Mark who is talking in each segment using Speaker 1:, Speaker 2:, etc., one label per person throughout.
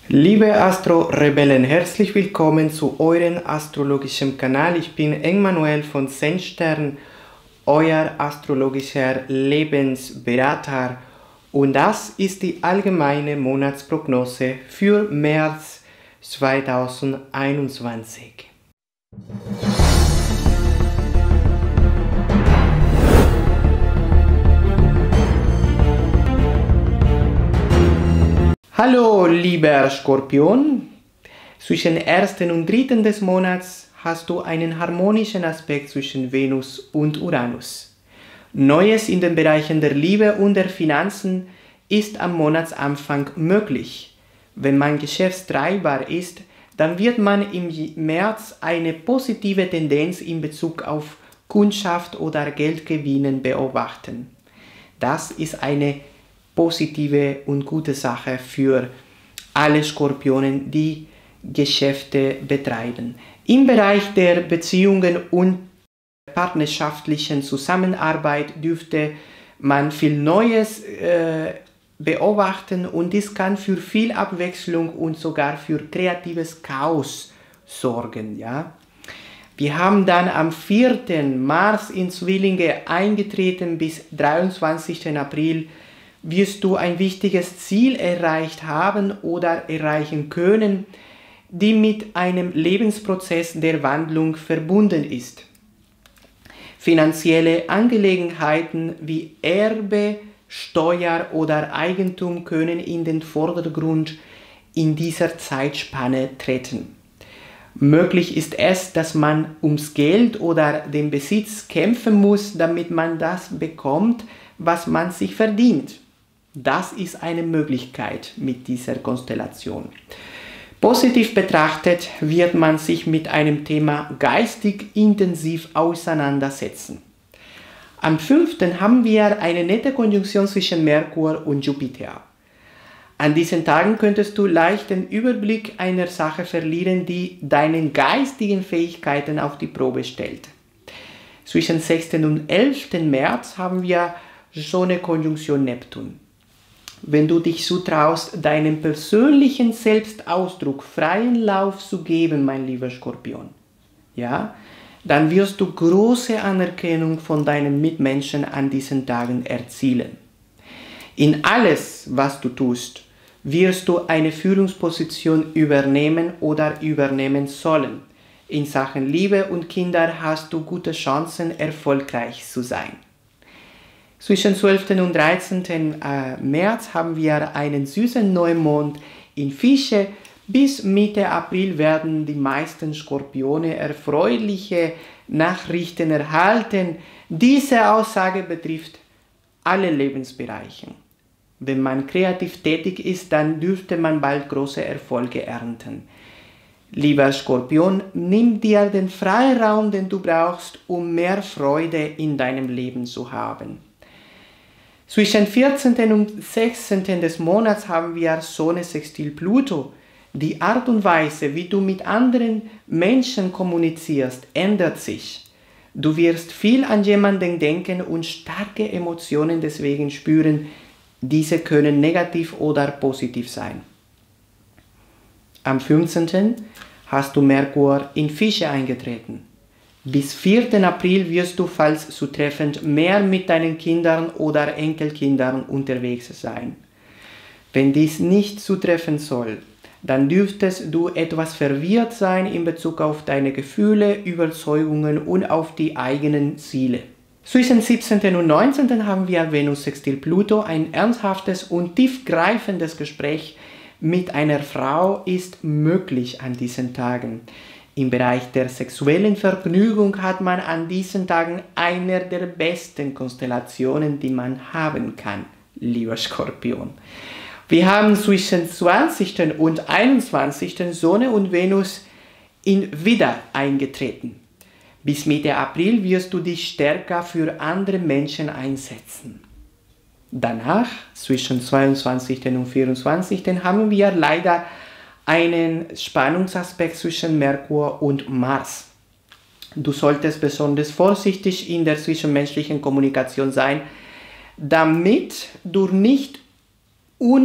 Speaker 1: Liebe Astro-Rebellen, herzlich willkommen zu eurem astrologischen Kanal. Ich bin Emmanuel von Sendstern, euer astrologischer Lebensberater, und das ist die allgemeine Monatsprognose für März 2021. Hallo lieber Skorpion, zwischen 1. und 3. des Monats hast du einen harmonischen Aspekt zwischen Venus und Uranus. Neues in den Bereichen der Liebe und der Finanzen ist am Monatsanfang möglich. Wenn man geschäftstreibbar ist, dann wird man im März eine positive Tendenz in Bezug auf Kundschaft oder Geldgewinnen beobachten. Das ist eine positive und gute Sache für alle Skorpionen, die Geschäfte betreiben. Im Bereich der Beziehungen und partnerschaftlichen Zusammenarbeit dürfte man viel Neues beobachten, und dies kann für viel Abwechslung und sogar für kreatives Chaos sorgen. Ja? Wir haben dann am 4. Mars in Zwillinge eingetreten. Bis 23. April wirst du ein wichtiges Ziel erreicht haben oder erreichen können, die mit einem Lebensprozess der Wandlung verbunden ist. Finanzielle Angelegenheiten wie Erbe, Steuer oder Eigentum können in den Vordergrund in dieser Zeitspanne treten. Möglich ist es, dass man ums Geld oder den Besitz kämpfen muss, damit man das bekommt, was man sich verdient. Das ist eine Möglichkeit mit dieser Konstellation. Positiv betrachtet wird man sich mit einem Thema geistig intensiv auseinandersetzen. Am 5. haben wir eine nette Konjunktion zwischen Merkur und Jupiter. An diesen Tagen könntest du leicht den Überblick einer Sache verlieren, die deine geistigen Fähigkeiten auf die Probe stellt. Zwischen 6. und 11. März haben wir Sonne-Konjunktion Neptun. Wenn du dich zutraust, deinem persönlichen Selbstausdruck freien Lauf zu geben, mein lieber Skorpion, ja, dann wirst du große Anerkennung von deinen Mitmenschen an diesen Tagen erzielen. In alles, was du tust, wirst du eine Führungsposition übernehmen oder übernehmen sollen. In Sachen Liebe und Kinder hast du gute Chancen, erfolgreich zu sein. Zwischen 12. und 13. März haben wir einen süßen Neumond in Fische. Bis Mitte April werden die meisten Skorpione erfreuliche Nachrichten erhalten. Diese Aussage betrifft alle Lebensbereiche. Wenn man kreativ tätig ist, dann dürfte man bald große Erfolge ernten. Lieber Skorpion, nimm dir den Freiraum, den du brauchst, um mehr Freude in deinem Leben zu haben. Zwischen 14. und 16. des Monats haben wir Sonne sextil Pluto. Die Art und Weise, wie du mit anderen Menschen kommunizierst, ändert sich. Du wirst viel an jemanden denken und starke Emotionen deswegen spüren. Diese können negativ oder positiv sein. Am 15. hast du Merkur in Fische eingetreten. Bis 4. April wirst du, falls zutreffend, mehr mit deinen Kindern oder Enkelkindern unterwegs sein. Wenn dies nicht zutreffen soll, dann dürftest du etwas verwirrt sein in Bezug auf deine Gefühle, Überzeugungen und auf die eigenen Ziele. Zwischen 17. und 19. haben wir Venus sextil Pluto. Ein ernsthaftes und tiefgreifendes Gespräch mit einer Frau ist möglich an diesen Tagen. Im Bereich der sexuellen Vergnügung hat man an diesen Tagen eine der besten Konstellationen, die man haben kann, lieber Skorpion. Wir haben zwischen 20. und 21. Sonne und Venus in Widder eingetreten. Bis Mitte April wirst du dich stärker für andere Menschen einsetzen. Danach, zwischen 22. und 24. haben wir leider einen Spannungsaspekt zwischen Merkur und Mars. Du solltest besonders vorsichtig in der zwischenmenschlichen Kommunikation sein, damit du nicht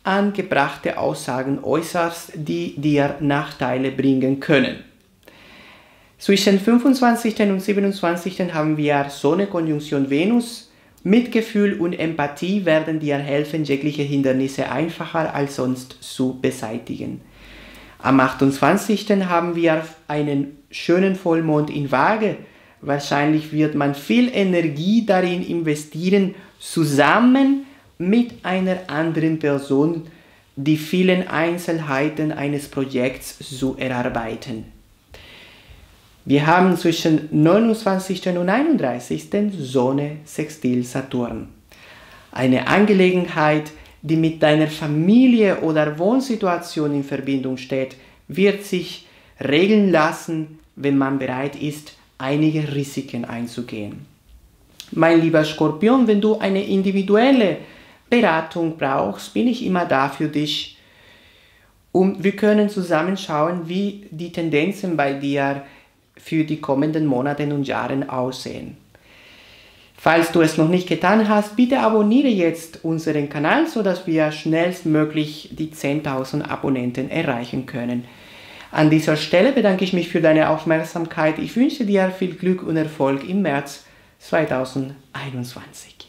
Speaker 1: unangebrachte Aussagen äußerst, die dir Nachteile bringen können. Zwischen 25. und 27. haben wir Sonne Konjunktion Venus. Mitgefühl und Empathie werden dir helfen, jegliche Hindernisse einfacher als sonst zu beseitigen. Am 28. haben wir einen schönen Vollmond in Waage. Wahrscheinlich wird man viel Energie darin investieren, zusammen mit einer anderen Person die vielen Einzelheiten eines Projekts zu erarbeiten. Wir haben zwischen 29. und 31. Sonne Sextil Saturn. Eine Angelegenheit, die mit deiner Familie oder Wohnsituation in Verbindung steht, wird sich regeln lassen, wenn man bereit ist, einige Risiken einzugehen. Mein lieber Skorpion, wenn du eine individuelle Beratung brauchst, bin ich immer da für dich. Und wir können zusammen schauen, wie die Tendenzen bei dir für die kommenden Monate und Jahre aussehen. Falls du es noch nicht getan hast, bitte abonniere jetzt unseren Kanal, sodass wir schnellstmöglich die 10.000 Abonnenten erreichen können. An dieser Stelle bedanke ich mich für deine Aufmerksamkeit. Ich wünsche dir viel Glück und Erfolg im März 2021.